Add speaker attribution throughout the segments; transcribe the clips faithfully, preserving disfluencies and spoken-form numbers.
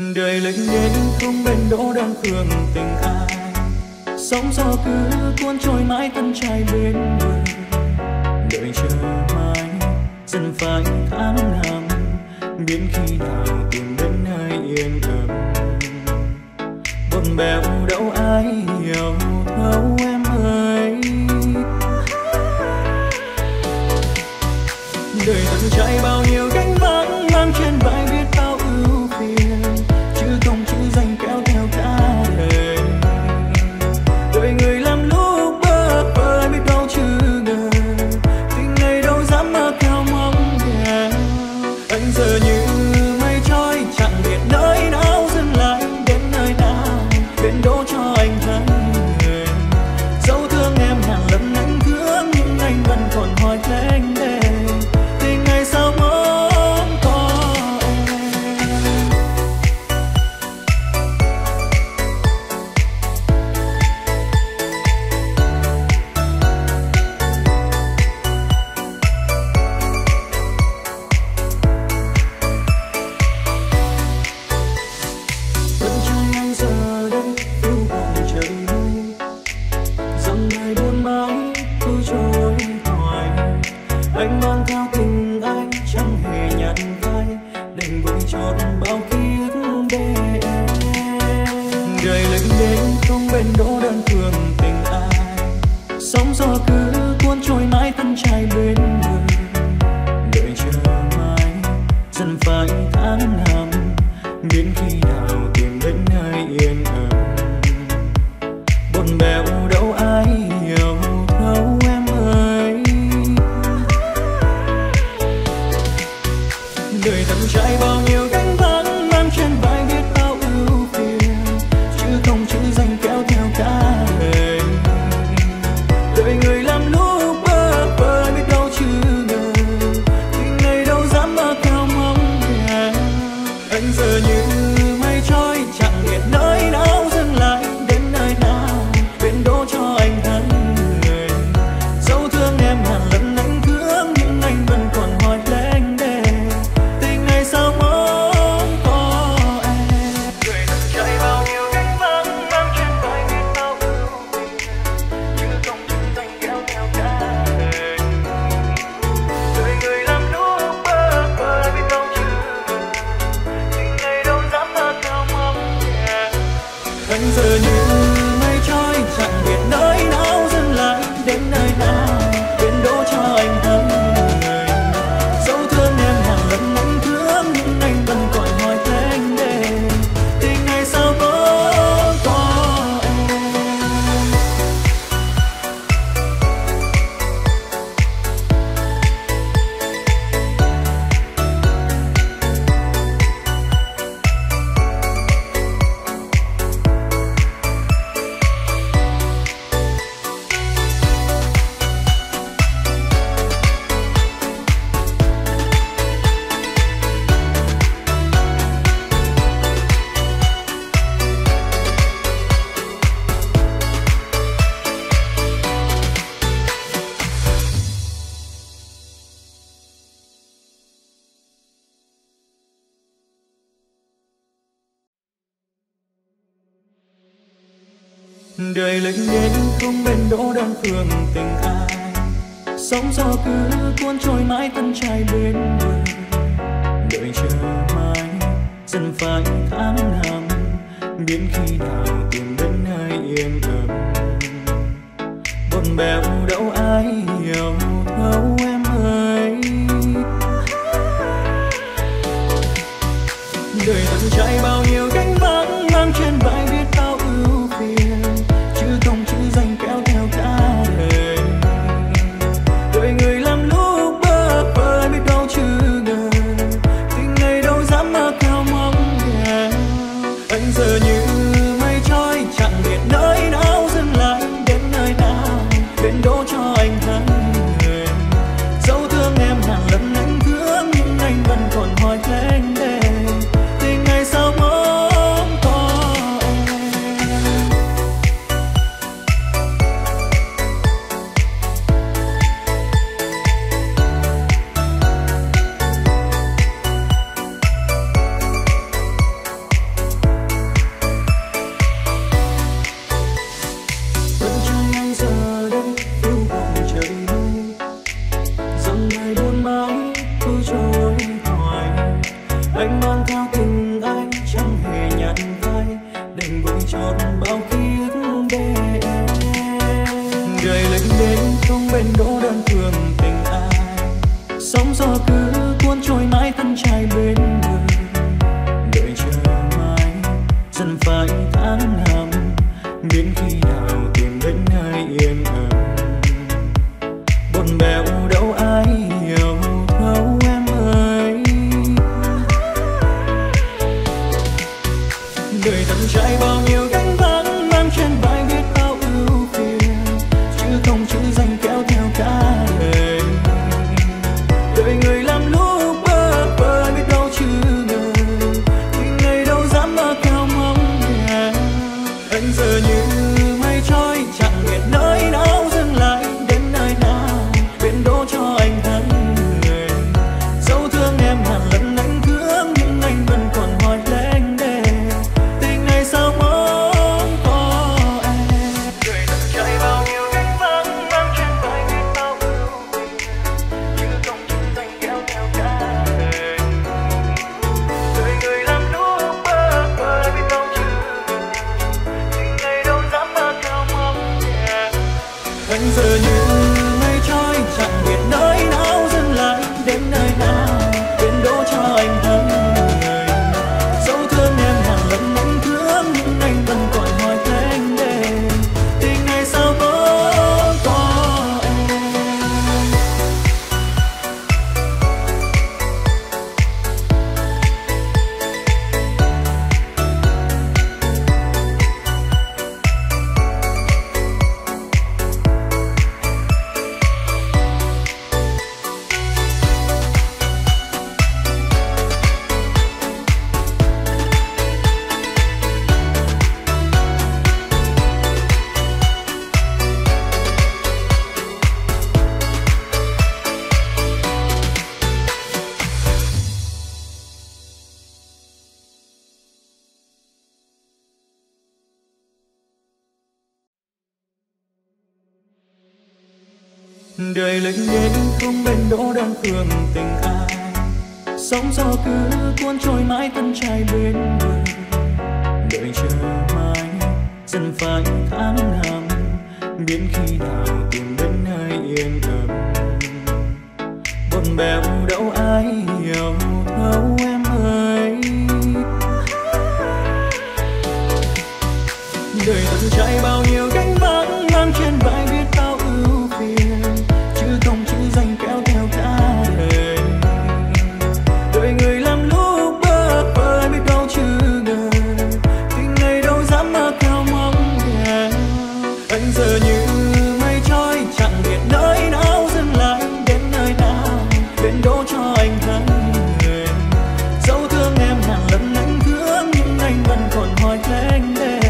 Speaker 1: Đời lệnh đến không bên đỗ đang khường tình ai, sóng gió cứ cuốn trôi mãi thân trai bên bờ. Đợi chờ mãi dần phải tháng năm, biến khi nào tìm đến nơi yên ấm. Buồn bèo đâu ai hiểu thấu em ơi. Đời từng trải bao nhiêu gánh vác, mang trên vai biết bao ưu phiền, chứ không chữ danh kéo theo cả đời. Đời người làm lúc bơ vơ biết đâu chứ ngờ, tình này đâu dám mơ cao mong đèo. Anh giờ như mây trôi chẳng biết nơi nào dừng lại, đến nơi nào bên đỗ cho anh thấy người. Dẫu thương em ngàn lần anh thương, nhưng anh vẫn còn hoài lênh đênh. Tình này sao mong có em. Vẫn trời anh giờ đây yêu vòng trời mây, dòng đời buồn bã cứ trôi hoài. Anh mang theo tình anh chẳng hề nhận vai, đành vội trọn bao kiếp để em. Đời lệnh đến không bên đỗ đơn phương tình ai, sóng gió cứ cuốn trôi mãi thân trai bên bờ. Đợi chờ mãi dần phải tháng năm, biến khi nào tìm đến nơi yên ấm. Buồn bèo đâu ai hiểu thấu em ơi. Đời từng trải bao nhiêu gánh vác, mang trên vai biết bao ưu phiền, chứ không chữ danh kéo theo cả đời. Đời người làm lúc bơ vơ biết đâu chứ ngờ, tình này đâu dám mơ cao mong đèo. Anh giờ như mây trôi chẳng biết nơi nào dừng lại, đến nơi nào bên đỗ cho anh thấy người. Dẫu thương em ngàn lần anh thương, nhưng anh vẫn còn hoài lênh đênh. Tình này sao mong có em. Người từng trải bao nhiêu gánh vác, mang trên vai biết bao ưu phiền, chứ không chữ danh kéo theo cả đời. Đời người làm lúc bơ vơ biết đâu chứ ngờ, tình này đâu dám mơ cao mong đèo. Anh giờ như mây trôi chẳng biết nơi nào dừng lại, đến nơi nào bên đỗ cho anh thấy người. Dẫu thương em ngàn lần anh thương, nhưng anh vẫn còn hoài lênh đênh. Tình này sao có có em. Đời lệnh đến không bên đỗ đơn phương tình ai, sóng gió cứ cuốn trôi mãi thân trai bên bờ. Đợi chờ mãi dần phải tháng năm, biến khi nào tìm đến nơi yên ấm. Buồn bèo đâu ai hiểu thấu em ơi. Đời từng trải bao nhiêu gánh vác, mang trên vai biết bao ưu phiền, chứ không chữ danh kéo theo cả đời. Đời người làm lúc bơ vơ biết đâu chứ ngờ, tình này đâu dám mơ cao mong đèo. Anh giờ như mây trôi chẳng biết nơi nào dừng lại, đến nơi nào bên đỗ cho anh thấy người. Dẫu thương em ngàn lần anh thương, nhưng anh vẫn còn hoài lênh đênh. Tình này sao mong đời lênh đênh không bên đỗ đang cường tình ai, sóng gió cứ cuốn trôi mãi thân trai bên bờ, đợi chờ mãi dần phai tháng năm, biến khi nào tìm đến nơi yên ấm, buồn bèo đâu ai hiểu thấu em ơi. Đời từng trải bao nhiêu gánh vác mang trên vai biết bao ưu phiền, chứ không chữ danh kéo theo cả đời. Đời người làm lúc bơ vơ biết đâu chứ ngờ, tình ngày đâu dám mơ cao mong đèo. Anh giờ như mây trôi chẳng biết nơi nào dừng lại, đến nơi nào bên đỗ cho anh thấy người. Dẫu thương em ngàn lần anh thương nhưng anh vẫn còn hoài lênh đênh.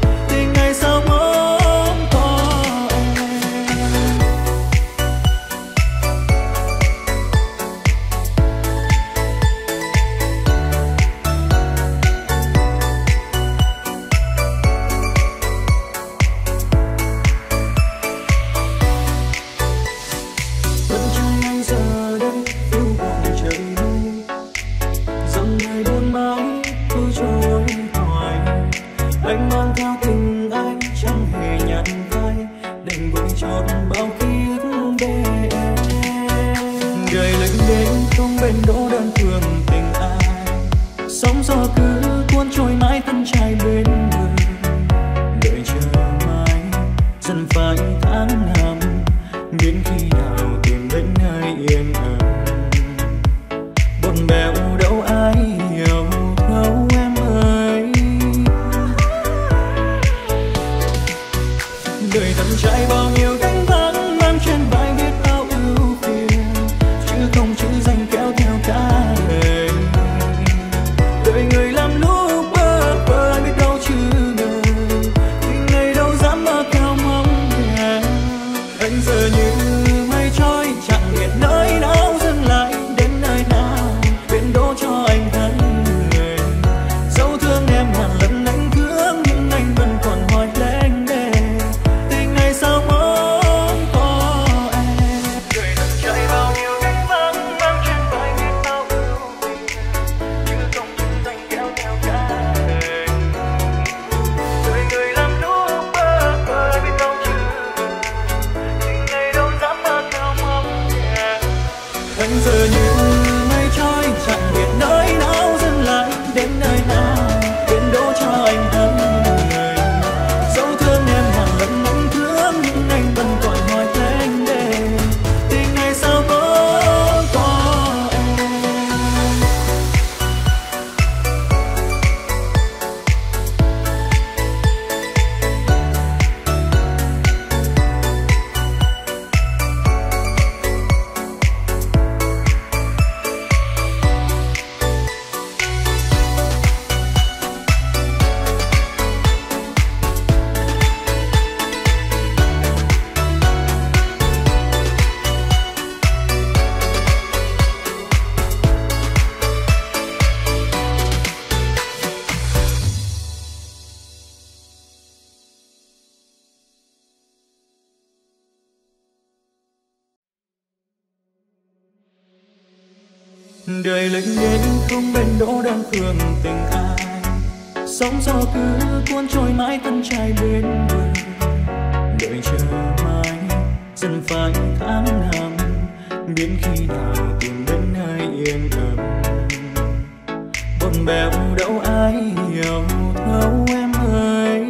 Speaker 1: Đời lênh đênh không bên đỗ đang cường tình ai, sóng gió cứ cuốn trôi mãi thân trai bên bờ, đợi chờ mãi dần phai tháng năm, biến khi nào tìm đến nơi yên ấm, buồn bèo đâu ai hiểu thấu em ơi.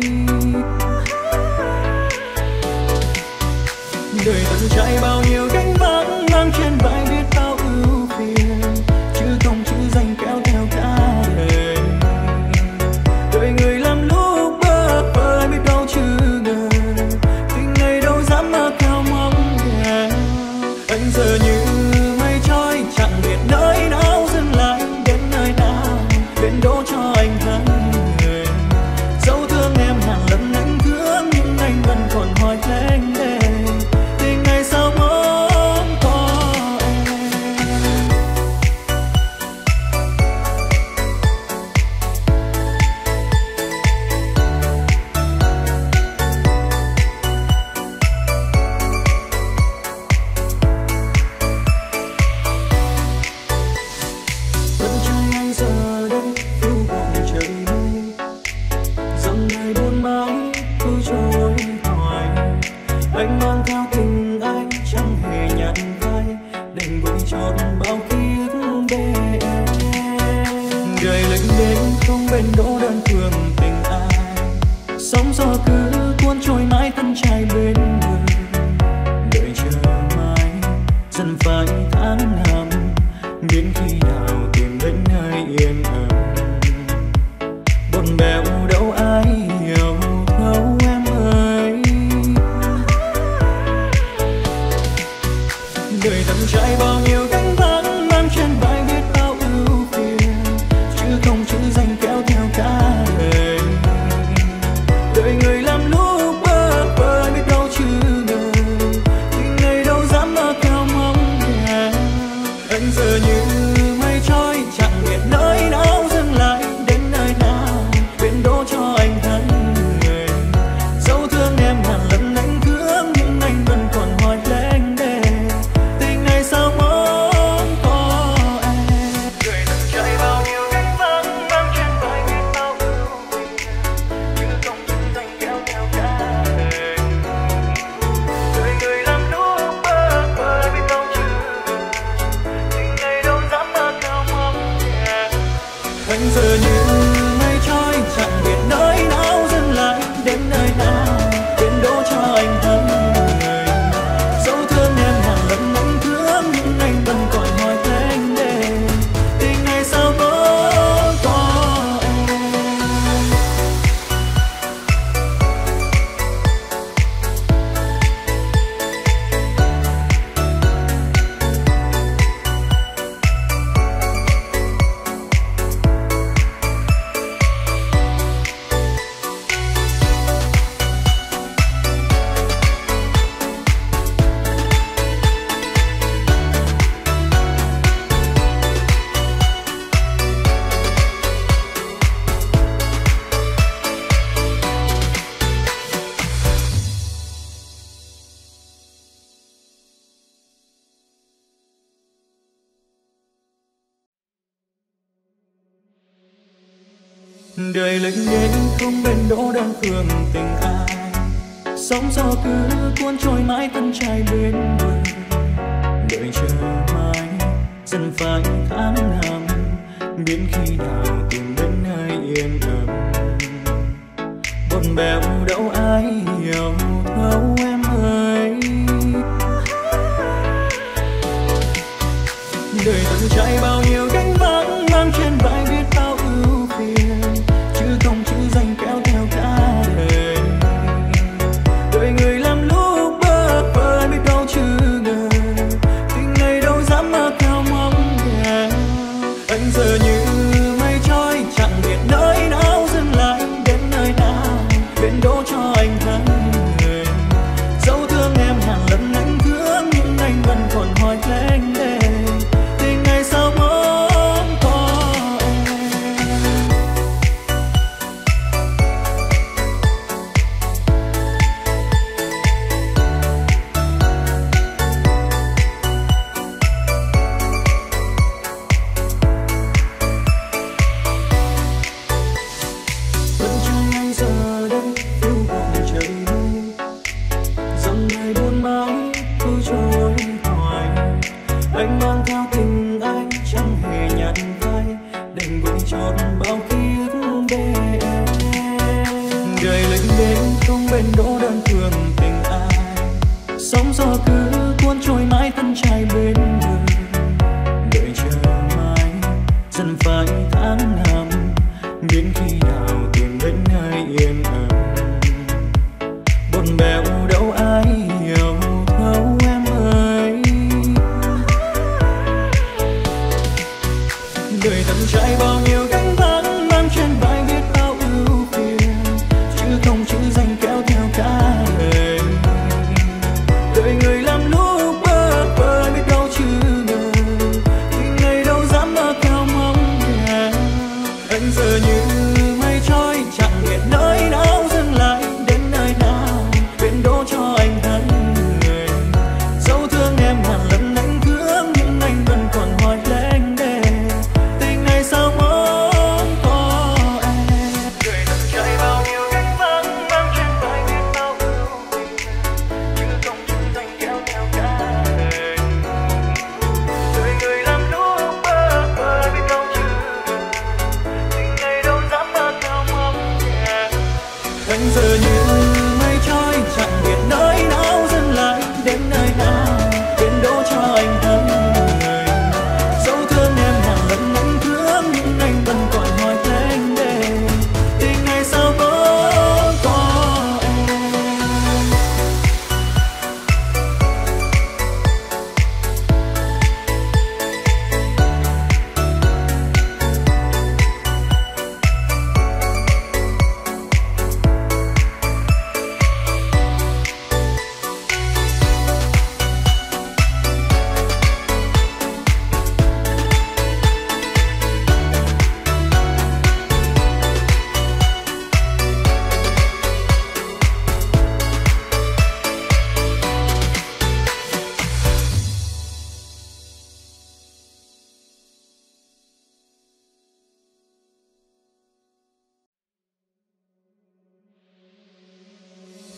Speaker 1: Đời từng trải bao nhiêu gánh vác mang trên vai biết bao ưu phiền, chứ không chữ danh kéo theo cả đời. Đời người làm lúc bơ vơ biết đâu chứ ngờ, tình ngày đâu dám mơ cao mong đèo. Anh giờ như mây trôi chẳng biết nơi nào dừng lại, đến nơi nào bên đỗ cho anh thấy người. Dẫu thương em ngàn lần anh thương nhưng anh vẫn còn hoài lênh đênh, tình ngày sao mới khi nào tìm đến nơi yên ấm. Buồn bẽo đâu ai hiểu thấu em ơi. Đời thầm trải bao nhiêu gánh vác, mang trên vai biết bao ưu phiền, chứ không chữ danh kéo theo cả đời. Đời người làm lúc bơ vơ biết đâu chứ ngờ, tình này đâu dám mơ theo mong nhà. Anh giờ như mây trôi chẳng biết nơi nào dừng lại, đến nơi nào biến đỗ cho anh thấy người. Dẫu thương em ngàn lần anh thương, nhưng anh vẫn còn hoài lênh đênh. Tình này sao muốn có em. Người từng trải bao nhiêu gánh vác, mang trên vai biết bao ưu phiền, chứ không chữ danh kéo theo cả đời. Đời người làm lúc bơ vơ biết đâu chứ ngờ, tình này đâu dám mơ theo mong nhà. Anh giờ như mây trôi chẳng biết nơi nào dừng lại, đến nơi nào biến đỗ cho anh thấy người. Dẫu thương em ngàn lần anh thương, nhưng anh vẫn còn hoài lênh đênh. Tình này sao có có em. Đời lệnh đến không bên đỗ đang thường tình ai, sóng gió cứ cuốn trôi mãi thân trai bên bờ. Đợi chờ mãi dần phai tháng năm, đến khi nào tìm đến nơi yên ấm. Buồn bẽo đâu ai hiểu thấu em ơi. Đời từng trải bao nhiêu gánh vác, mang trên vai biết bao ưu phiền, chứ không chữ danh kéo theo cả đời. Đời người làm lúc bơ vơ biết đâu chứ ngờ, tình này đâu dám mơ theo mong nhà. Anh giờ như mây trôi chẳng biết nơi nào dừng lại, đến nơi nào biến đỗ cho anh thấy người. Dẫu thương em ngàn lần anh thương, nhưng anh vẫn còn hoài lênh đênh. Tình này sao muốn có em. Vẫn trong anh giờ đây phiêu bồng trời mây, dòng đời buồn mãi cứ trôi hoài. Anh mang theo tình anh chẳng hề nhặt vai, đành vội tròn bao kiếp bên em. Đời lệnh đến không bên đỗ đơn thường tình ai, sóng gió cứ cuốn trôi mãi thân trai bên bờ. Đợi chờ mãi dần phai tháng năm, đến khi nào tìm đến nơi yên ấm. Buồn bẽo đâu ai hiểu thấu em ơi. Đời thầm trải bao nhiêu gánh vác, mang trên vai biết bao ưu phiền, chứ không chữ danh kéo theo cả đời. Đời người làm lúc bơ vơ biết đâu chứ ngờ, tình này đâu dám mơ theo mong nhà. Anh giờ như mây trôi chẳng biết nơi nào dừng lại, đến nơi nào biến đỗ cho anh thấy người. Dẫu thương em ngàn lần anh thương, nhưng anh vẫn còn hoài lênh đênh. Tình này sao muốn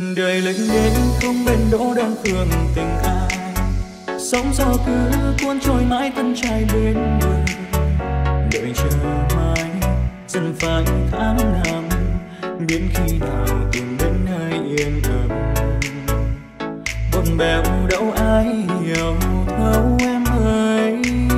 Speaker 1: Đời lênh đênh không bên đỗ đang thường tình ai, sóng gió cứ cuốn trôi mãi thân trai bên bờ. Đợi chờ mãi dần phai tháng năm, đến khi nào tìm đến nơi yên ấm. Buồn bèo đâu ai hiểu thấu em ơi.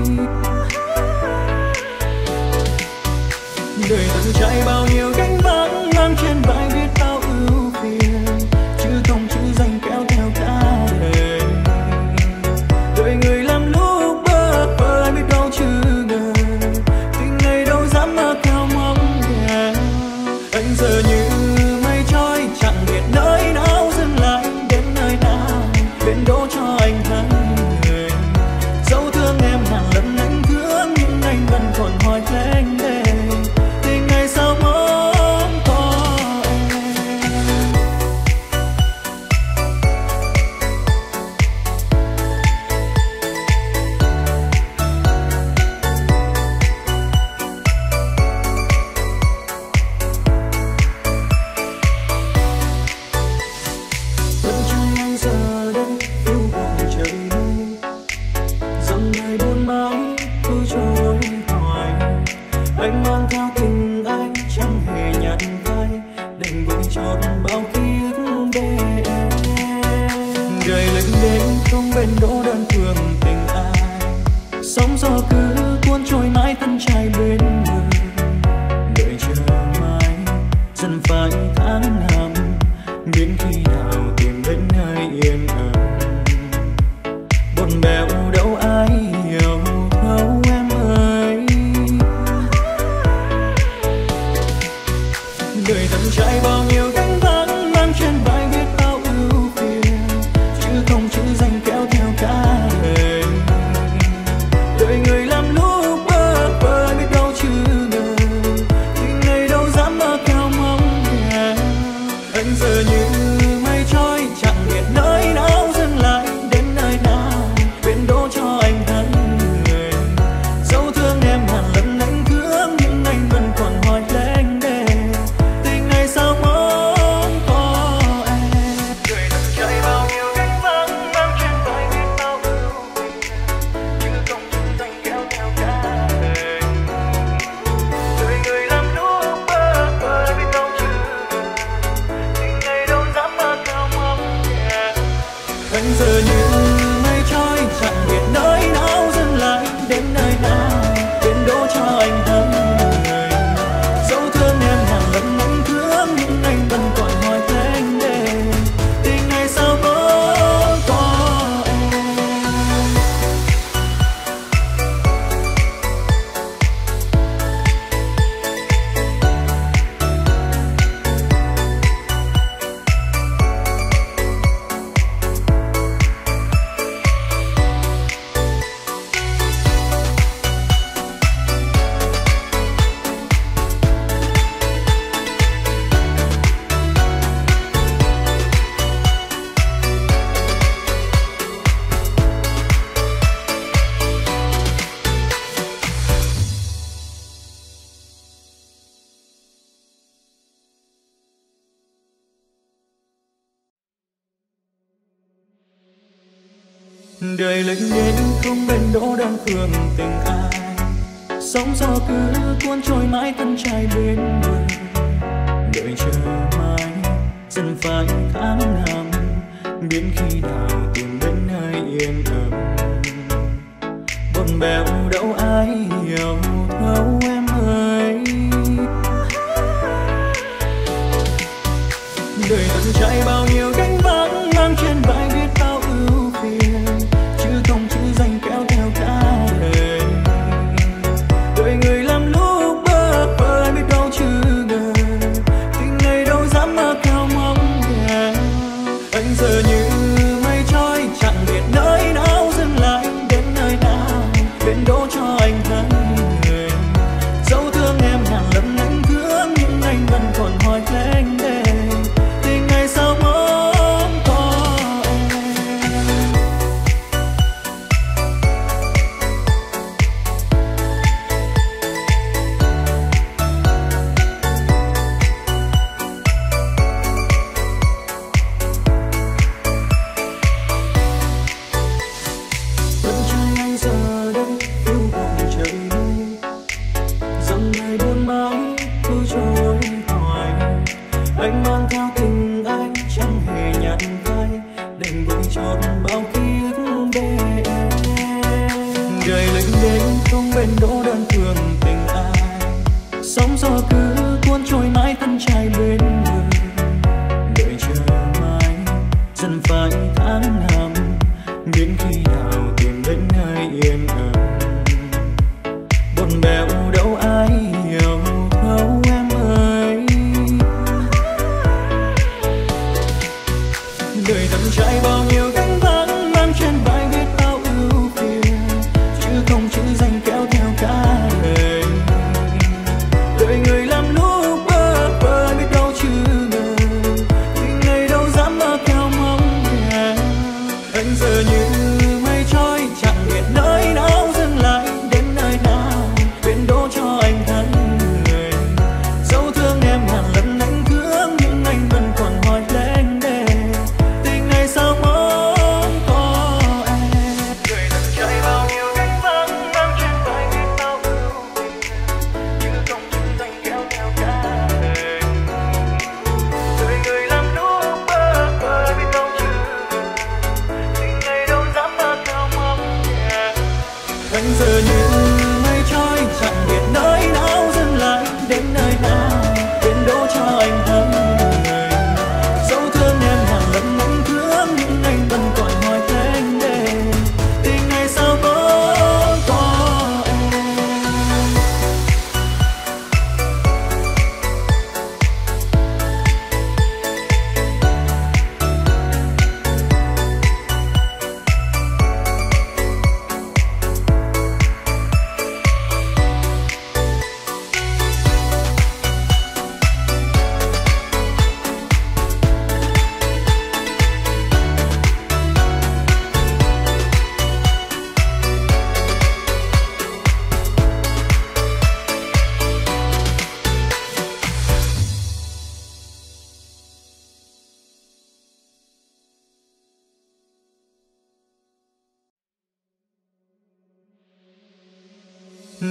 Speaker 1: Đời từng trải bao nhiêu gánh vác, mang trên vai biết bao ưu phiền, chứ không chữ danh kéo theo cả đời. Đời người làm lúc bơ vơ, ai biết đâu chứ ngờ tình này đâu dám mơ cao mong đèo. Anh giờ như mây trôi chẳng biết nơi nào dừng lại, đến nơi nào bên đỗ cho anh thấy người. Dẫu thương em ngàn lần anh thương, nhưng anh vẫn còn hoài lênh đênh. Tình này sao mong có em. Vẫn trong anh giờ đây yêu buồn trời mây, dòng đời buồn mãi cứ trôi hoài. Anh mang theo tình anh chẳng hề nhặt vai, đành vội chọn bao kiếp để em. Đời lênh đênh không bên đỗ đơn phương tình ai, sóng gió cứ cuốn trôi mãi thân trai bên bờ. Đợi chờ mãi dần phai tháng năm, đến khi nào tìm đến nơi yên ấm. Buồn bèo đâu ai hiểu thấu em ơi. Đời từng trải bao nhiêu gánh vác, mang trên vai biết bao ưu phiền, chứ không chữ danh kéo theo cả đời. Đời người làm lúc bơ vơ, biết đâu chứ ngờ tình này đâu dám mơ cao mong đèo. Anh giờ như mây trôi chẳng biết nơi nào dừng lại, đến nơi nào bên đỗ cho anh thấy người. Dẫu thương em ngàn lần anh thương, nhưng anh vẫn còn hoài lênh đênh. Tình này sao mong có em. Đời từng trải bao nhiêu gánh vác, mang trên vai biết bao ưu phiền, chứ không chữ danh kéo theo cả đời. Đời người làm lúc bơ vơ, biết đâu chứ tình này đâu dám mơ cao mong đèo. Anh giờ như mây trôi chẳng biết nơi nào dừng lại, đến nơi nào đến đỗ cho anh thấy người. Dẫu thương em ngàn lần anh thương, nhưng anh vẫn còn hoài lênh đênh. Tình này sao có có em. Đời lênh đênh không bên đỗ đang phương tình ai, sóng gió cứ cuốn trôi mãi thân trai bên bờ. Đợi chờ mãi dần phai tháng năm, đến khi nào tìm đến nơi yên ấm. Buồn bèo đâu ai hiểu thấu em ơi. Đời từng trải bao nhiêu gánh vác, mang trên vai biết bao ưu phiền, chứ không chữ danh kéo theo cả đời. Đời người làm lúc bơ vơ, ai biết đâu chứ ngờ tình này đâu dám mơ cao mong đèo. Anh giờ như mây trôi chẳng biết nơi nào dừng lại, đến nơi nào bên đỗ cho anh thấy người. Dẫu thương em ngàn lần anh thương, nhưng anh vẫn còn hoài lênh đênh. Tình này sao mong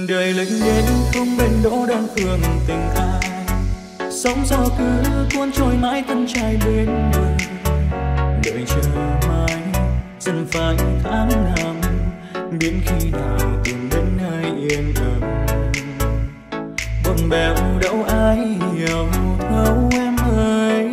Speaker 1: Đời lệnh đến không bên đỗ đang thường tình ai, sóng gió cứ cuốn trôi mãi thân trai bên bờ. Đợi chờ mãi dần phải tháng năm, biến khi nào tìm đến nơi yên ấm. Buồn bèo đâu ai hiểu thấu em ơi.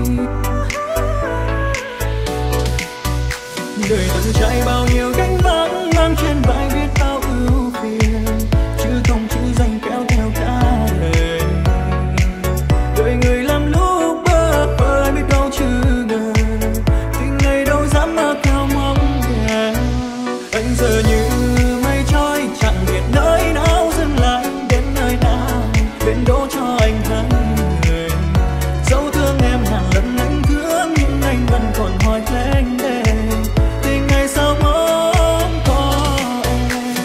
Speaker 1: Đời từng trải bao nhiêu gánh vác, mang trên vai biết bao ưu phiền, chứ không chữ danh kéo theo cả đời. Đời người làm lúc bơ vơ biết đâu chứ ngờ, tình ngày đâu dám mơ cao mong đèo. Anh giờ như mây trôi chẳng biết nơi nào dừng lại, đến nơi nào bên đỗ cho anh thấy người. Dẫu thương em ngàn lần anh thương, nhưng anh vẫn còn hoài lên đây. Tình ngày sao mong có em.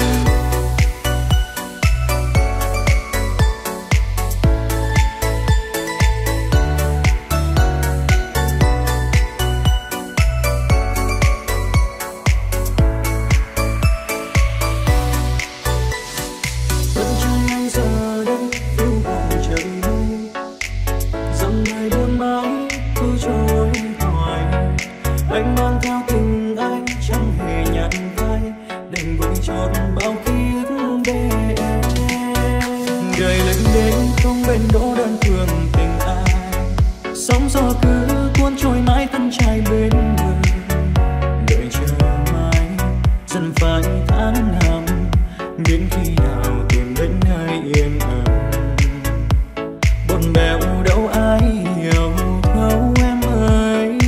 Speaker 1: Vẫn trai anh giờ đây phiêu bồng trời mây, dòng đời buồn bã cứ trôi hoài. Anh mang theo tình anh chẳng hề nhặt vai, đành vội tròn bao ký ức để em. Đời lệnh đến không bên đỗ đơn phương tình ai, sóng gió cứ cuốn trôi mãi thân trai bên bờ. Đợi chờ mãi dần phải tháng năm, biến khi nào tìm đến nơi yên ấm. Buồn bèo đâu ai hiểu thấu em ơi.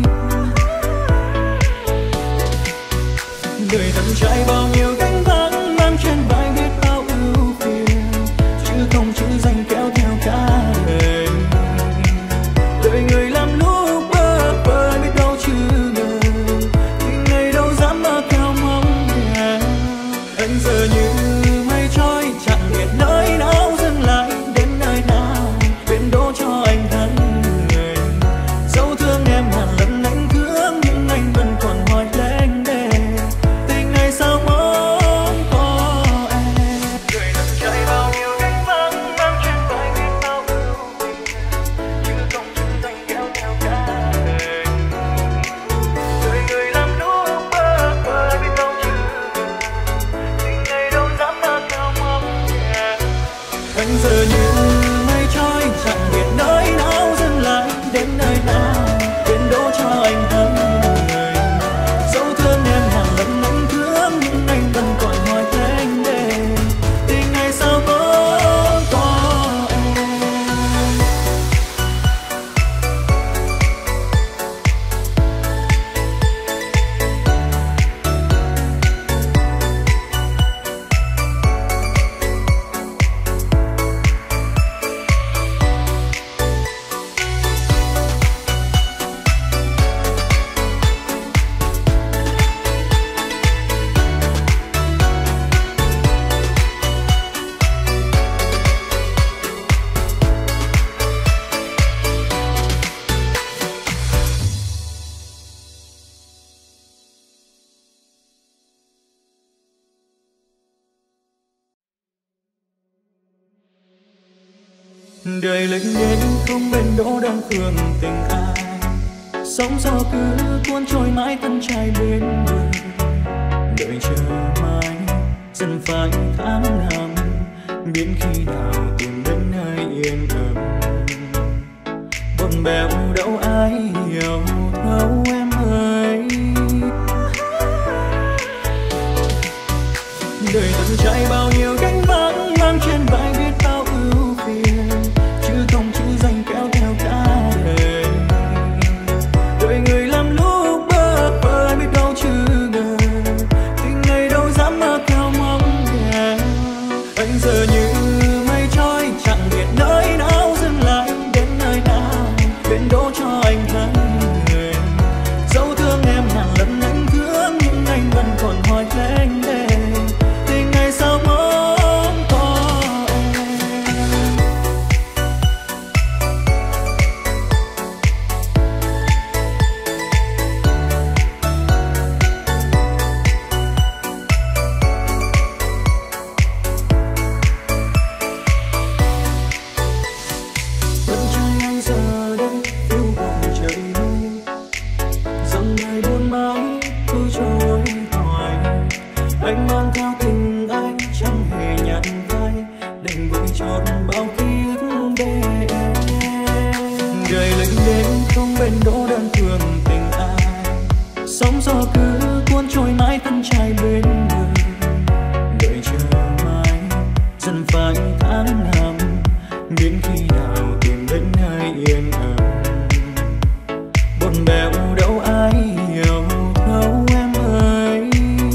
Speaker 1: Đời từng trải bao nhiêu gánh vác, mang trên vai biết bao ưu phiền, chứ không chữ danh kéo theo cả đời. Đời người làm lúc bơ vơ biết đâu chứ ngờ, tình ngày đâu dám mơ cao mong đèo. Anh giờ như mây trôi chẳng biết nơi nào dừng lại, đến nơi nào bên đỗ cho anh thấy người. Dẫu thương em ngàn lần anh thương, nhưng anh vẫn còn hoài lên đây. Tình ngày sao mong có em. Đời từng trải bao nhiêu gánh vác, mang trên vai biết bao ưu phiền, chứ không chữ danh kéo theo cả đời. Đời người làm lúc bơ vơ biết đâu chứ ngờ, tình ngày đâu dám mơ cao mong đèo. Anh giờ như mây trôi chẳng biết nơi nào dừng lại, đến nơi nào bên đỗ cho anh thấy người. Dẫu thương em ngàn lần anh thương, nhưng anh vẫn còn hoài lên đây. Tình ngày sao có có em. Đời lệnh đến không bên đỗ đang thường tình ai, sóng gió cứ cuốn trôi mãi thân trai bên bờ. Đợi chờ mãi dần phải tháng năm, biến khi nào tìm đến nơi yên ấm. Buồn bèo đâu ai hiểu thấu em ơi. Đời từng trải bao nhiêu gánh vác, mang trên vai biết bao ưu phiền, chứ không chữ danh kéo theo cả đời. Đời người làm lúc bơ vơ biết đâu chứ ngờ, tình ngày đâu dám mơ cao mong đèo. Anh giờ như mây trôi chẳng biết nơi nào dừng lại, đến nơi nào bên đỗ cho anh thấy người. chót bao ký ức về em. Đời lênh đênh không bên đỗ đơn phương tình ai, sóng gió cứ cuốn trôi mãi thân trai bên người. Đợi chờ mãi dần phai tháng năm, đến khi nào tìm đến nơi yên ấm. Buồn bẽo đâu ai hiểu thấu em ơi.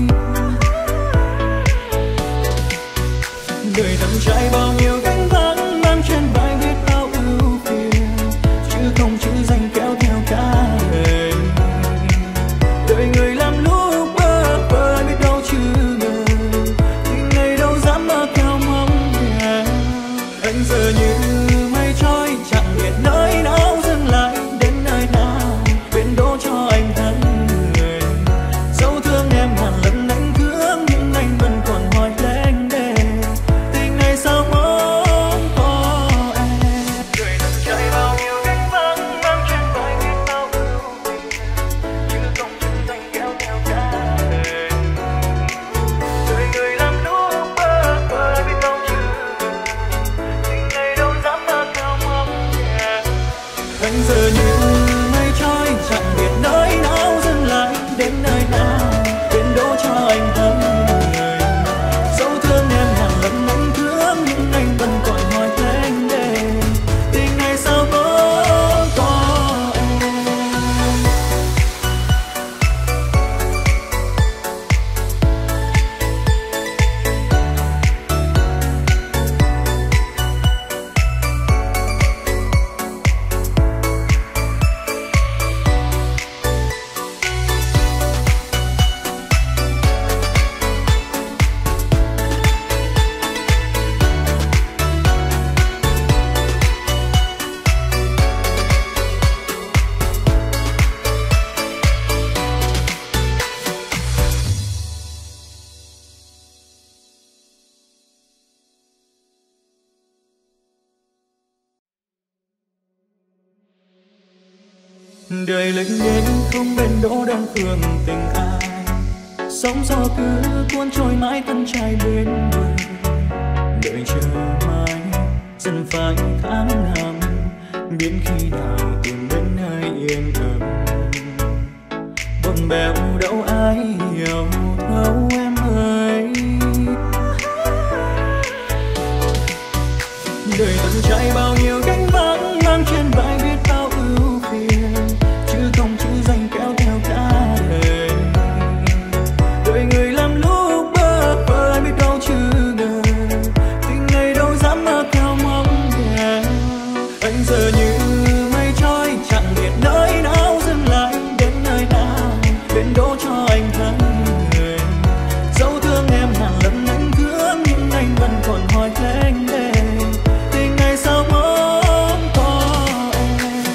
Speaker 1: Đời thầm trải bao nhiêu gánh vác, mang trên vai biết bao ưu phiền, chứ không chữ danh kéo theo cả đời. Đời người làm lúc bơ vơ biết đâu chứ ngờ, tình này đâu dám mơ cao mong nhà. Anh giờ như mây trôi chẳng biết nơi nào dừng lại, đến nơi nào bên đỗ cho anh thân người. Dẫu thương em ngàn lần anh thương, nhưng anh vẫn còn hoài lênh đênh, tình này sao mong có em. Đời thầm trải bao nhiêu gánh vác, mang trên vai biết bao ưu phiền, chứ không chữ danh kéo theo cả đời. Đời người làm lúc bơ vơ biết đâu chứ ngờ, tình này đâu dám mơ cao mong nhà. Anh giờ như mây trôi chẳng biết nơi nào dừng lại, đến nơi nào đến đỗ cho anh thân người. Dẫu thương em ngàn lần anh thương, nhưng anh vẫn còn hoài lênh đênh, tình này sao có có em. Đời lênh đênh không bên đỗ đơn phương tình ai, sóng gió cứ cuốn trôi mãi thân trai bên người. Đợi chờ mãi dần phai tháng năm, đến khi nào tìm đến nơi yên ấm. Buồn bẽo đâu ai hiểu thấu em ơi. Đời thầm trải bao nhiêu gánh vác, mang trên vai biết bao ưu phiền, chứ không chữ danh kéo theo cả đời. Đời người làm lúc bơ vơ biết đâu chứ ngờ, tình này đâu dám mơ cao mong nhà. Anh giờ như mây trôi chẳng biết nơi nào dừng lại, đến nơi nào bên đỗ cho anh thân người. Dẫu thương em ngàn lần anh thương, nhưng anh vẫn còn hoài lênh đênh, tình này sao mong có em.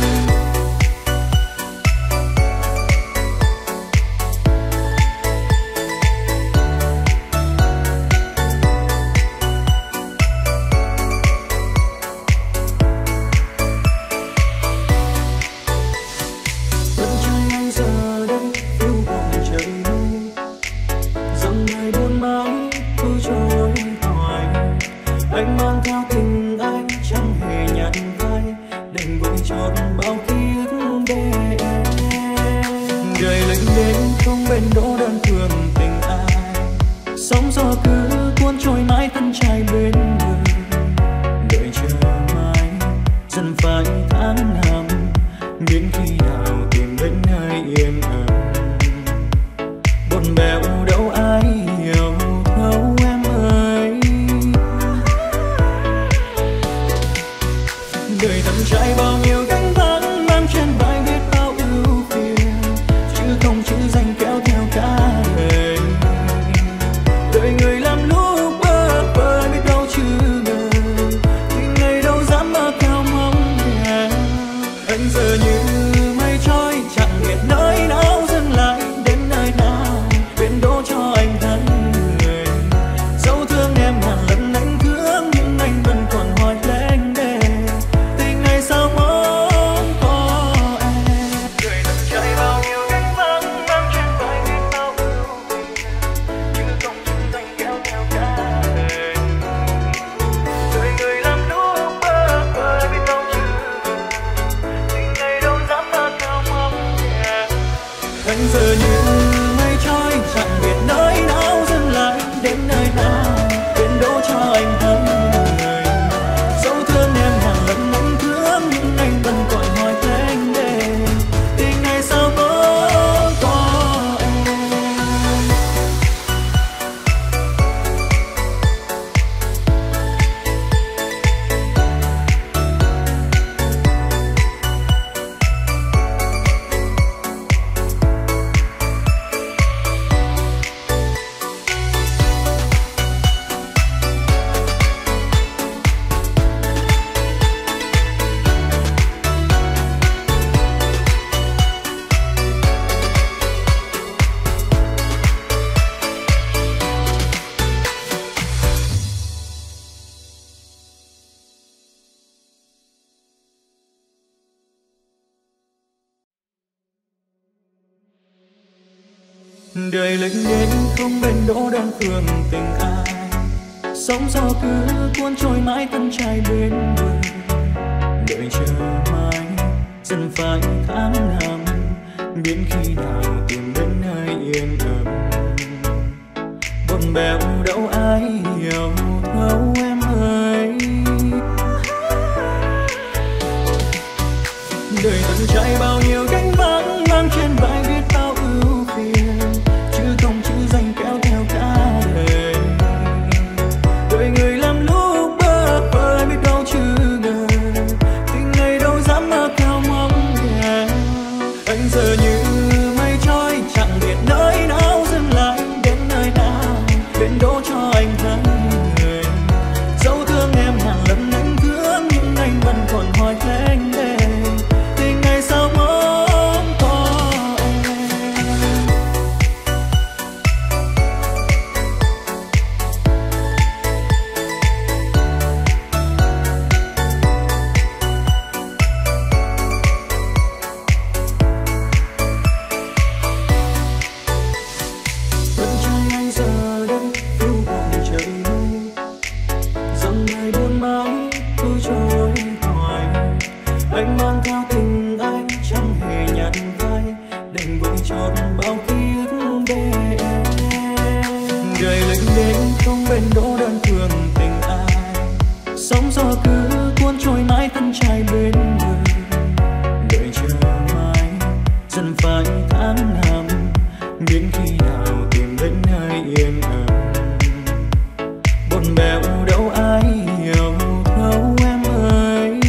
Speaker 1: Vẫn trời anh giờ đây phiêu bồng trời mây, dòng đời buồn bã cứ trôi hoài. Anh mang theo tình anh chẳng hề nhặt vai, đành vội chọn bao ký ức về em. Đời lênh đênh không bên đỗ đơn phương tình ai, sóng gió cứ cuốn trôi mãi thân trai bên người. Đợi chờ mãi dần phai tháng năm, đến khi nào tìm đến nơi yên ấm. Buồn bẽo đâu ai hiểu thấu em ơi. anh thấy người. Dẫu thương em ngàn lần anh thương nhưng anh vẫn còn hỏi anh để tình này sao vẫn có em. Đời lệnh đến không bên đỗ đang thường tình ai, sóng gió cứ cuốn trôi mãi thân trai bên bờ. Đợi chờ mãi dần phải tháng năm, biến khi nào tìm đến nơi yên ấm. Buồn bèo đâu ai hiểu thấu em ơi. Đời thân trai bao nhiêu gánh vác mang trên vai biết bao ưu phiền, chứ không chữ danh kéo theo cả đời. Đời người làm lúc bơ vơ biết đâu chứ ngờ, tình này đâu dám mơ cao mong nghèo. Anh giờ như mây trôi chẳng biết nơi nào dừng lại, đến nơi nào bên đỗ cho anh thấy người. Dẫu thương em ngàn lần anh thương nhưng anh vẫn còn hỏi anh để tình này sao vẫn có em. Vẫn trai anh giờ đây phiêu buồn trời mây, dòng đời buồn mãi cứ trôi hoài. Anh mang theo tình anh chẳng hề nhặt vai, đành vội tròn bao ký ức về em. Đời lệnh đến không bên đỗ đơn thường tình ai, sóng gió cứ cuốn trôi mãi thân trai bên bờ. Đợi chờ mãi dần phải tháng năm, biến khi nào tìm đến nơi yên ấm. Buồn bèo đâu ai hiểu thấu em ơi.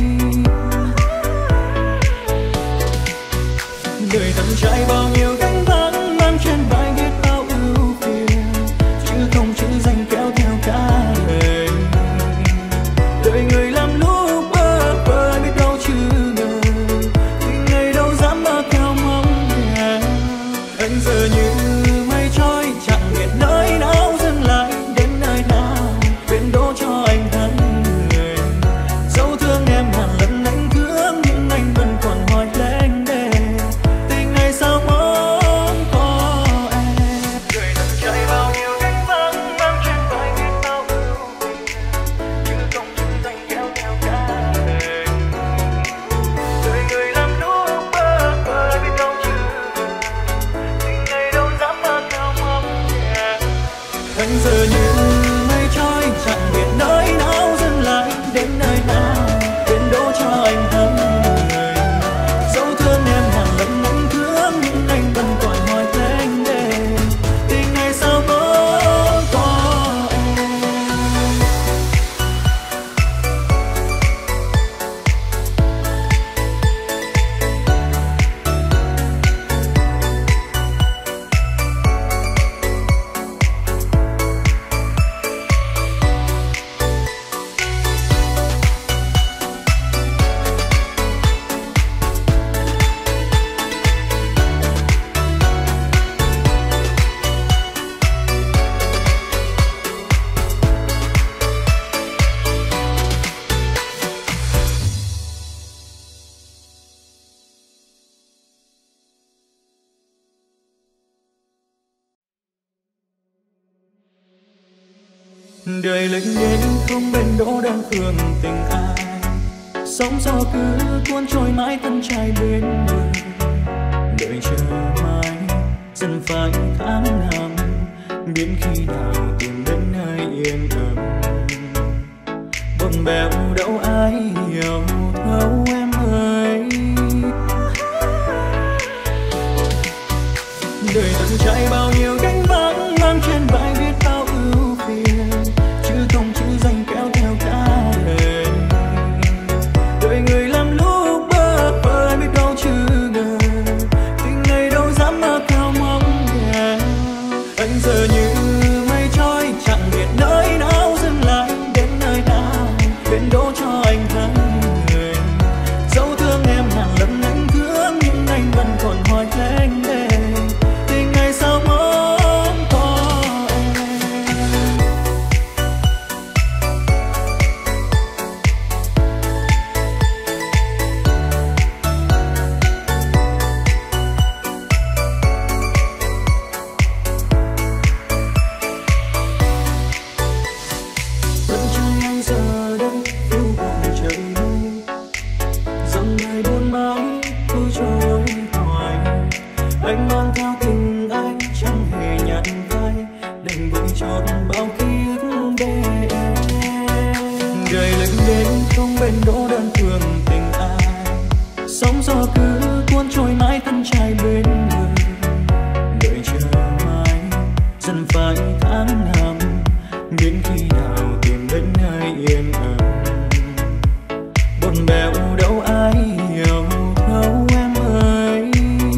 Speaker 1: Đời thân trai bao nhiêu gánh vác mang trên vai biết bao ưu phiền, chứ không chữ danh kéo theo cả đời. Đời người làm lúc bơ vơ biết đâu chứ ngờ, tình ngày đâu dám mơ cao mong nghèo. Anh giờ như mây trôi chẳng biết nơi nào dừng lại, đến nơi nào bên đỗ cho anh thấy người. Dẫu thương em ngàn lần anh thương nhưng anh vẫn còn hỏi anh để tình này sao vẫn có em. Đời thân trai bao nhiêu gánh vác mang trên vai biết bao ưu phiền, chứ không chữ danh kéo theo cả đời. Đời người làm lúc bơ vơ biết đâu chứ tình này đâu dám mơ cao mong nghèo. Anh giờ như mây trôi chẳng biết nơi nào dừng lại, đến nơi nào bên đỗ cho anh thấy người. Dẫu thương em ngàn lần anh thương nhưng anh vẫn còn hỏi anh để tình này sao vẫn có em. Đời lệnh đến không bên đỗ đang thường tình ai, sóng gió cứ cuốn trôi mãi thân trai bên bờ. Đợi chờ mãi dần phải tháng năm, biến khi nào tìm đến nơi yên ấm. buồn bèo đâu ai hiểu thấu em ơi. Đời từng trải bao nhiêu gánh vác mang trên vai biết bao ưu phiền, chứ không chữ danh kéo theo cả đời. Đời người làm lúc bơ vơ biết đâu chứ ngờ, tình này đâu dám mơ cao mong nghèo. Anh giờ như mây trôi chẳng biết nơi nào dừng lại, đến nơi nào bên đỗ cho anh thấy người. Dẫu thương em ngàn lần anh thương nhưng anh vẫn còn hoài lênh đênh, tình này sao mong có em. Vẫn trời anh giờ đây phiêu buồn trời mây, dòng đời buồn bã cứ trôi hoài. Anh mang theo tình anh chẳng hề nhận vai, đành vội chọn bao kiếp để em. Đời lệnh đến không bên đỗ đơn phương tình ai, sóng gió cứ cuốn trôi mãi thân trai bên người. Đợi chờ mãi dần phải tháng năm, đến khi nào tìm đến nơi yên ấm. Buồn bèo đâu ai hiểu thấu em ơi.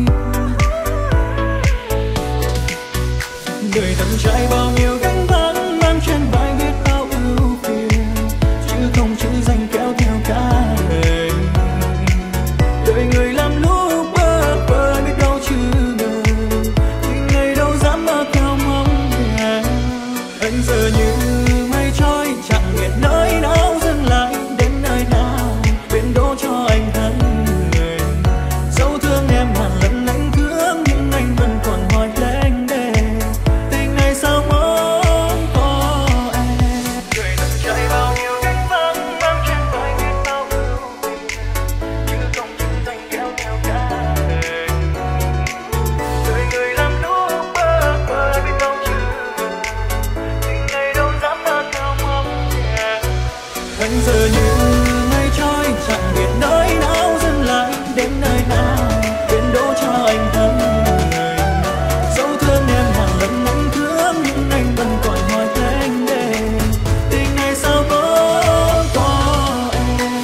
Speaker 1: Đời từng trải bao nhiêu gánh vác mang trên vai biết bao ưu phiền, chứ không chữ danh kéo theo cả đời. Đời người làm lúc bơ vơ biết đâu chứ ngờ, tình này đâu dám mơ cao mong nghèo. Anh giờ như mây trôi chẳng biết nơi nào dừng lại, đến nơi nào bên đỗ cho anh thấy người. Dẫu thương em ngàn lần anh thương nhưng anh vẫn còn hoài lênh đênh, tình này sao mong có em. Người từng trải bao nhiêu gánh vác mang trên vai biết bao ưu phiền, chứ không chữ danh kéo theo cả đời. Đời người làm lúc bơ vơ biết đâu chứ ngờ, tình này đâu dám mơ cao mong nghèo. Anh giờ như mây trôi chẳng biết nơi nào dừng lại, đến nơi nào bên đỗ cho anh thấy người. Dẫu thương em ngàn lần anh thương nhưng anh vẫn còn hoài lênh đênh, tình này sao có có em.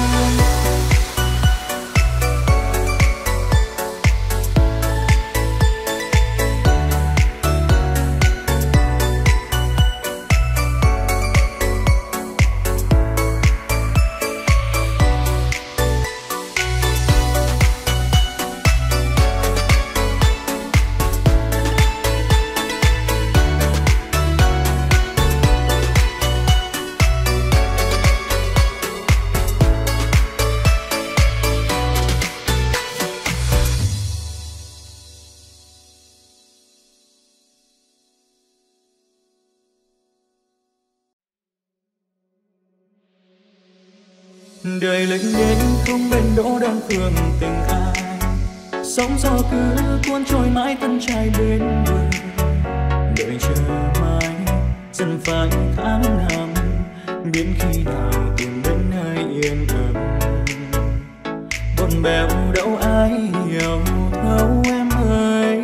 Speaker 1: Đời lệnh đến không bên đỗ đơn phương tình ai, sóng gió cứ cuốn trôi mãi thân trai bên người. Đợi chờ mãi dần phải tháng năm, đến khi nào tìm đến nơi yên ấm. Buồn bèo đâu ai hiểu thấu em ơi.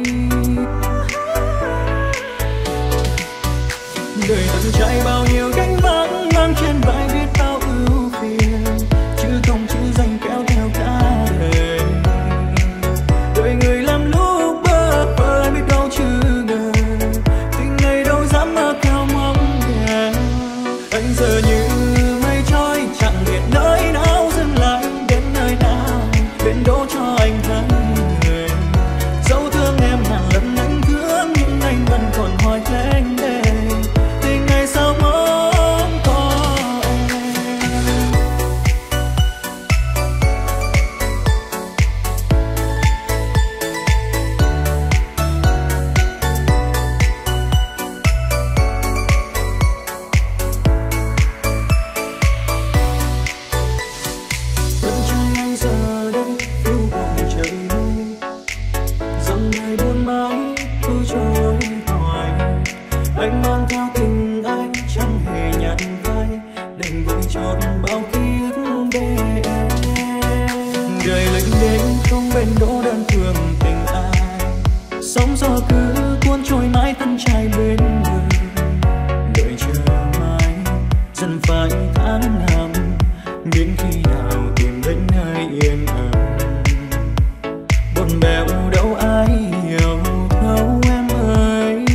Speaker 1: Đời từng trải bao nhiêu gánh vác mang trên vai biết bao ưu phiền, chứ không chữ danh kéo theo cả đời. Đời người làm lúc bơ vơ biết đâu chứ ngờ, tình này đâu dám mơ cao mong nghèo. Anh giờ như mây trôi chẳng biết nơi nào dừng lại, đến nơi nào bên đỗ cho anh thấy người. Dẫu thương em ngàn lần anh thương nhưng anh vẫn còn hoài lênh đênh, tình này sao mong trọn bao ký ức về em. Đời lênh đênh không bên đỗ đơn phương tình ai, sóng gió cứ cuốn trôi mãi thân trai bên người. Đợi chờ mãi dần phải tháng năm, đến khi nào tìm đến nơi yên ấm. Buồn bèo đâu ai hiểu thấu em ơi.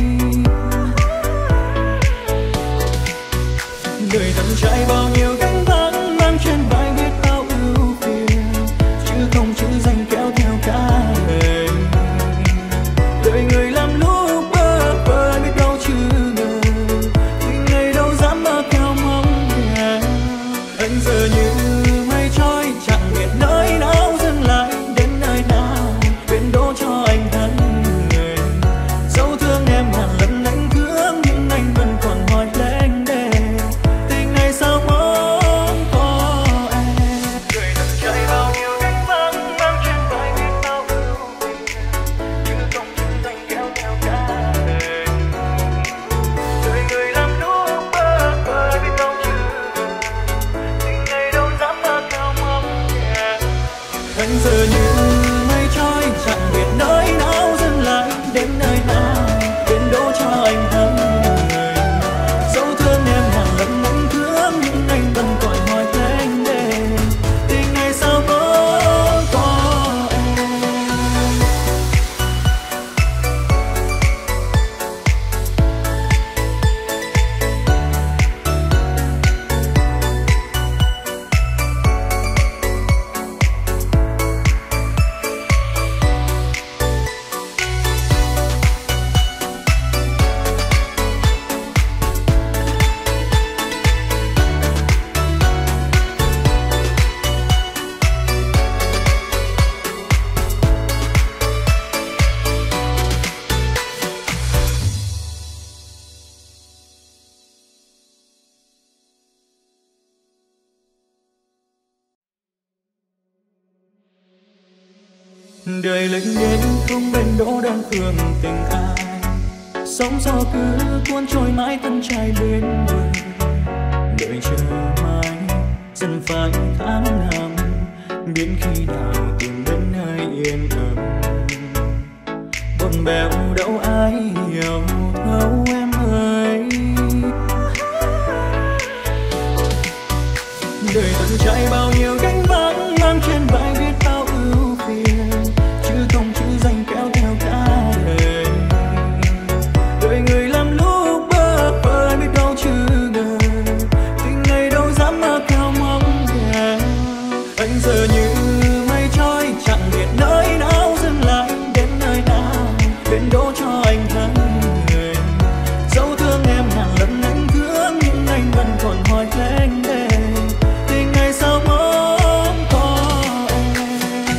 Speaker 1: Đời thân trai bao nhiêu gánh vác mang trên vai biết bao ưu phiền, chứ không chữ danh kéo theo cả đời. Đời người làm lúc bơ vơ biết đâu chứ ngờ, tình ngày đâu dám mơ theo mong nhà. Anh giờ như mây trôi chẳng biết nơi nào dừng lại, đến nơi nào bên đỗ cho anh thân người. Dẫu thương em ngàn lần anh thương, nhưng anh vẫn còn hoài lênh đênh, tình này sao muốn có em. Người thân trai bao nhiêu gánh vác mang trên vai biết bao ưu phiền, chứ không chữ danh kéo theo cả đời. Đời người làm lúc bơ vơ biết đâu chứ ngờ, tình ngày đâu dám mơ theo mong nhà. Anh giờ như mây trôi chẳng biết nơi nào dừng lại, đến nơi nào đến đỗ cho anh thân người. Dẫu thương em ngàn lần anh thương, nhưng anh vẫn còn hoài lênh đênh, tình này sao có có em. Đời lênh đênh không bên đỗ đơn phương tình ai, sóng gió cứ cuốn trôi mãi thân trai bên người. Đợi chờ mãi dần phải tháng năm, đến khi nào tìm đến nơi yên ấm. Buồn bèo đâu ai hiểu thấu em ơi. Đời thân trai bao nhiêu gánh vác mang trên vai biết bao ưu phiền, chứ không chữ danh kéo theo cả đời. Đời người làm lúc bơ vơ biết đâu chứ ngờ, tình ngày đâu dám mơ theo mong nhà. Anh giờ như mây trôi chẳng biết nơi nào dừng lại, đến nơi nào bên đỗ cho anh thân người. Dẫu thương em ngàn lần anh thương, nhưng anh vẫn còn hoài lênh đênh, tình ngày sao muốn có em.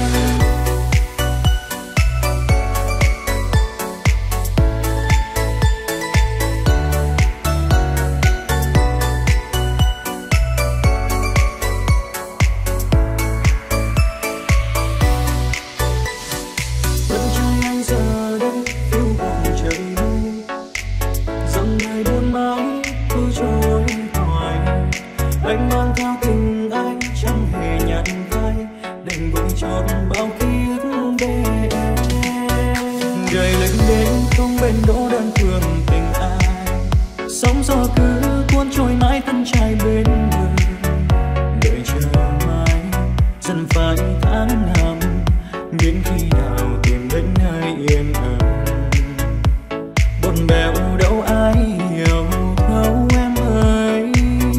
Speaker 1: Vẫn trai anh giờ đây phiêu buồn trời mây, dòng đời buồn mãi cứ trôi hoài. Anh mang theo tình anh chẳng hề nhận vai, đành vội trọn bao ký ức về em. Đời lênh đênh không bên đỗ đơn phương tình ai, sóng gió cứ cuốn trôi mãi thân trai bên người. Đợi chờ mãi dần phải tháng năm, đến khi nào tìm đến nơi yên ấm. Buồn bèo đâu ai hiểu thấu em ơi.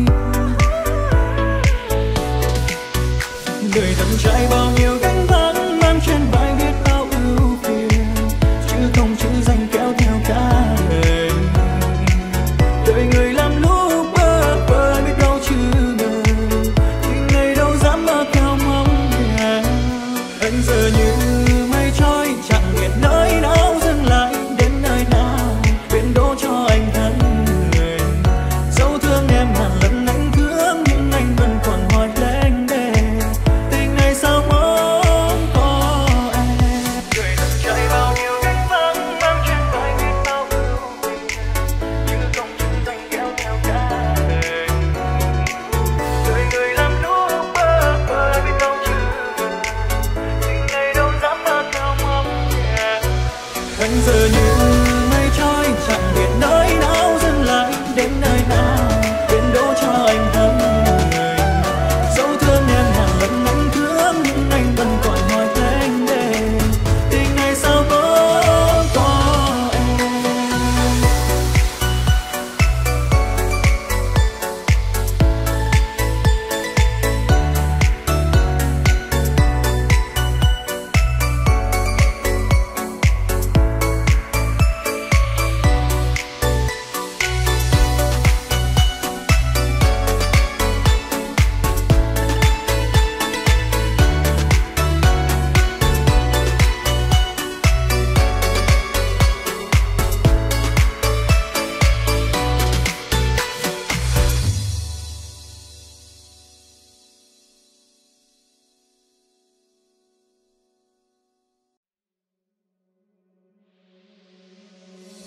Speaker 1: Đời thân trai bao nhiêu gánh vác mang trên vai biết bao ưu phiền, chứ không chữ danh kéo theo cả đời. Đời người làm lúc bơ vơ biết đâu chứ ngờ, tình ngày đâu dám mơ theo mong nhà. Anh giờ như mây trôi chẳng biết nơi nào dừng lại, đến nơi nào bên đỗ cho anh thân người. Dẫu thương em ngàn lần anh thương, nhưng anh vẫn còn hoài lênh đênh, tình này sao muốn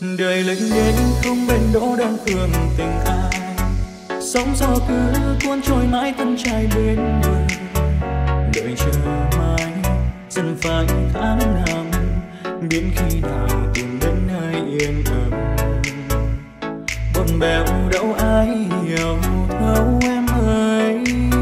Speaker 1: Đời lênh đênh không bên đỗ đang thường tình ai, sóng gió cứ cuốn trôi mãi thân trai bên bờ. Đợi chờ mãi dần phải tháng năm, biến khi nào tìm đến nơi yên ấm. Buồn bèo đâu ai hiểu thấu em ơi.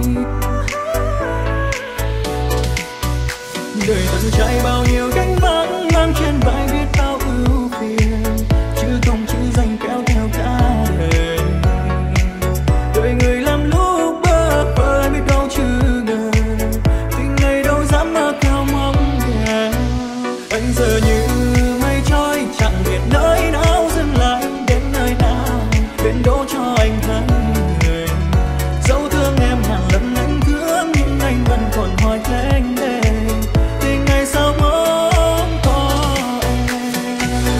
Speaker 1: Đời tận trải bao nhiêu gánh vác, mang trên vai biết bao ưu phiền, chứ không chữ danh kéo theo cả đời. Đời người làm lúc bơ vơ biết đâu chứ ngờ, tình này đâu dám mơ cao mong nghèo. Anh giờ như mây trôi chẳng biết nơi nào dừng lại, đến nơi nào bên đỗ cho anh thấy người. Dẫu thương em ngàn lần anh thương, nhưng anh vẫn còn hoài lênh đênh. Tình này sao mong có em.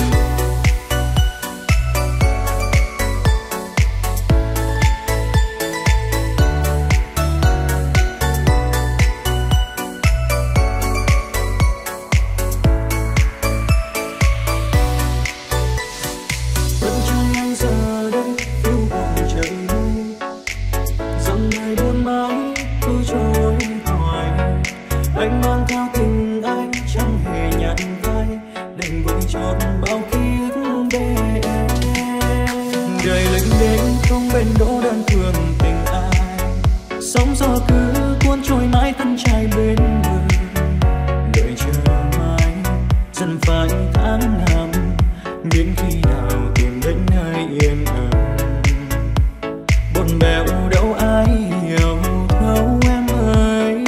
Speaker 1: Vẫn trong anh giờ đây phiêu bồng trời mây, dòng đời buồn mãi cứ trôi hoài. Anh mang theo tình anh chẳng hề nhặt vai, đành vội chọn bao kiếp để em. Đời lênh đênh không bên đỗ đơn thường tình ai, sóng gió cứ cuốn trôi mãi thân trai bên bờ. Đợi chờ mãi dần phải tháng năm, biến khi nào tìm đến nơi yên ấm. Buồn bèo đâu ai hiểu thấu em ơi.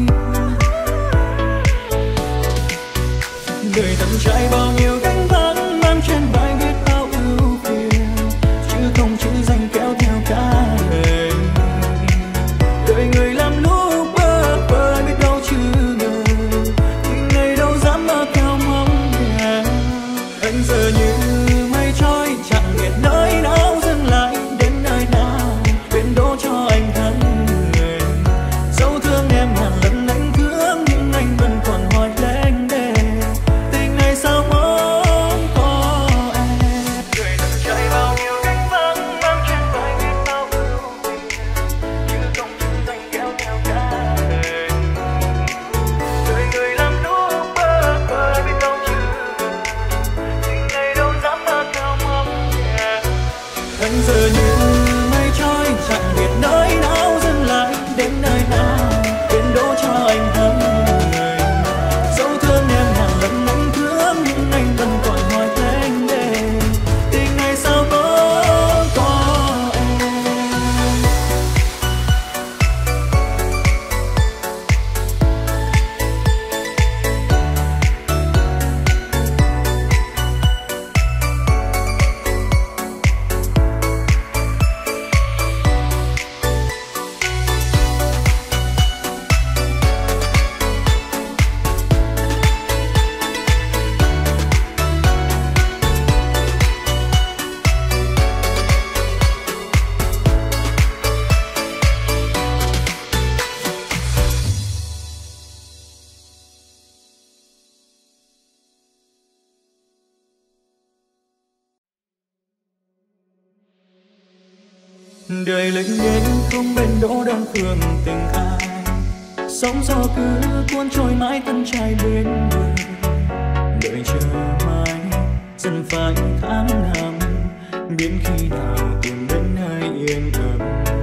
Speaker 1: Đời tận trải bao nhiêu gánh vác, mang trên vai biết bao ưu phiền, chứ không chữ danh kéo theo cả đời. Đời người làm lúc bơ vơ biết đâu chứ ngờ, tình này đâu dám mơ cao mong nghèo. Anh giờ như mây trôi chẳng biết nơi nào dừng lại, đến nơi nào bên đỗ cho anh thấy người. Dẫu thương em ngàn lần anh thương, nhưng anh vẫn còn hoài lênh đênh. Tình này sao mong có em. Đời tận trải bao nhiêu gánh vác, mang trên vai biết bao ưu phiền, chứ không chữ danh kéo theo cả đời. Đời người làm lúc bơ vơ biết đâu chứ ngờ, tình này đâu dám mơ cao mong nghèo. Anh giờ như mây trôi chẳng biết nơi nào dừng lại, đến nơi nào bên đỗ cho anh thấy người. Dẫu thương em ngàn lần anh thương, nhưng anh vẫn còn hoài lênh đênh. Tình này sao có có em. Đời lênh đênh không bên đỗ đang thường tình ai, sóng gió cứ cuốn trôi mãi thân trai bên bờ. Đợi chờ mãi dần phải tháng năm, biến khi nào tìm đến nơi yên ấm.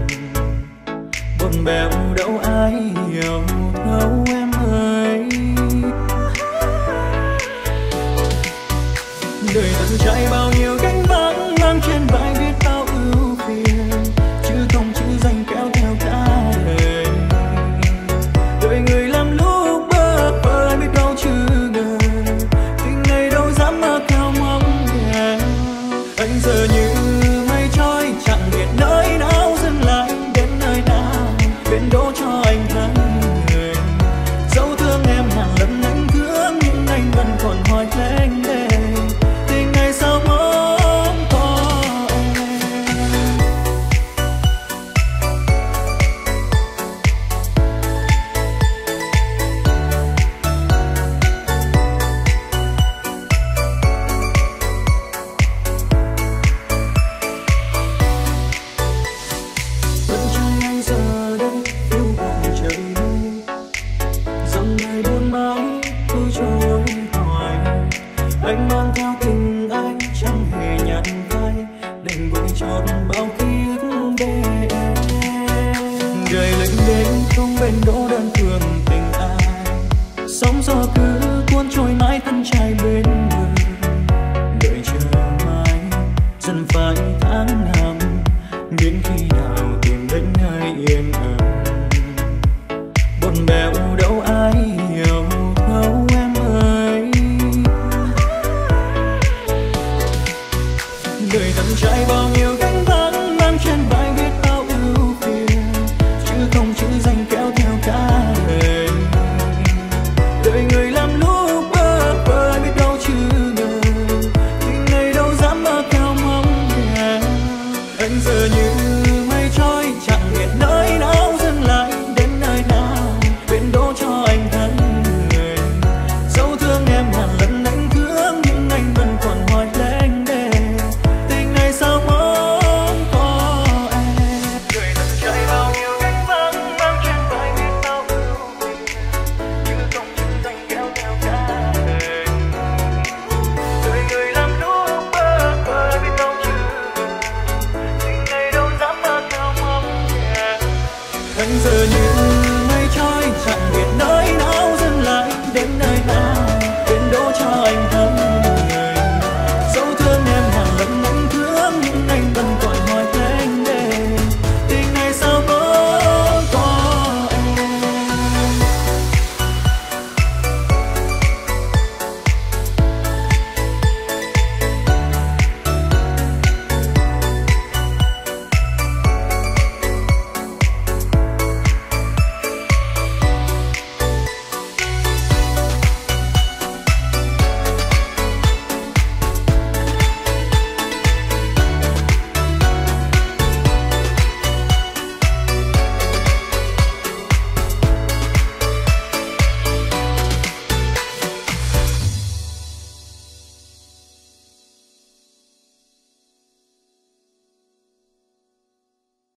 Speaker 1: Buồn bèo đâu ai hiểu thấu em ơi. Đời tận trải bao nhiêu gánh vác, mang trên vai biết bao ưu phiền, chứ không chữ danh kéo theo cả đời. Đời người làm lúc bơ vơ biết đâu chứ ngờ, tình này đâu dám mơ cao mong nghèo. Anh giờ như mây trôi chẳng biết nơi nào dừng lại, đến nơi nào bên đỗ cho anh thấy người. Dẫu thương em ngàn lần anh thương, nhưng anh vẫn còn hoài lênh đênh. Tình này sao mong không bên đỗ đơn phương tình ai. Sóng gió cứ cuốn trôi mãi thân trai bên bờ, đợi chờ mãi dần phai tháng năm, đến khi nào tìm đến nơi yên ấm. Buồn bèo đâu ai hiểu thấu em ơi. Đời thân trai bao nhiêu gánh vác mang trên vai biết bao ưu phiền, chứ không chữ danh kéo theo cả đời. Đời người làm lúc bơ vơ biết đâu chứ ngờ, tình này đâu dám mơ cao mong nhẹ. Anh giờ như mây trôi chẳng biết nơi nào dừng lại, đến nơi nào bên đỗ cho anh thấy người. Dẫu thương em ngàn lần anh thương, nhưng anh vẫn còn hoài lênh đênh. Tình này sao mong có em. Người thân trai bao nhiêu gánh vác mang trên vai biết bao ưu phiền, chứ không chữ danh kéo theo cả đời. Đời người làm lúc bơ vơ biết đâu chứ ngờ, tình này đâu dám mơ theo mong nhẹ. Anh giờ như